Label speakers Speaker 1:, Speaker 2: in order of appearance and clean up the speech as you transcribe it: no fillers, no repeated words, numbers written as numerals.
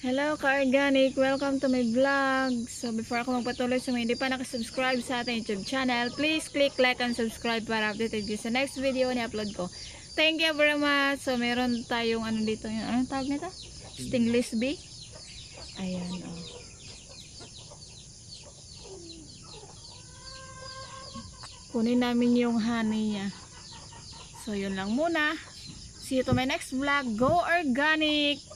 Speaker 1: Hello ka-organic! Welcome to my vlog! So before ako magpatuloy sa mga hindi pa nakasubscribe sa ating YouTube channel, please click like and subscribe para updated kayo sa next video na upload ko. Thank you very much! So meron tayong ano dito, yung anong tawag nito? Stingless Bee. Ayan o. Oh. Kunin namin yung honey niya. So yun lang muna. See you to my next vlog. Go organic!